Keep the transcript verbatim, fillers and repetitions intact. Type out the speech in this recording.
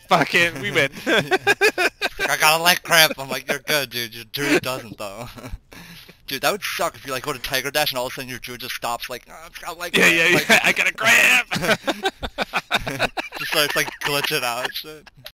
Fucking, we win. Like, I got a leg cramp. I'm like, you're good, dude. Your druid doesn't, though. Dude, that would suck if you, like, go to Tiger Dash and all of a sudden your druid just stops, like, oh, it's got a leg Yeah, cramp. yeah, yeah. Like, I got a cramp. just starts, like, glitching out and shit.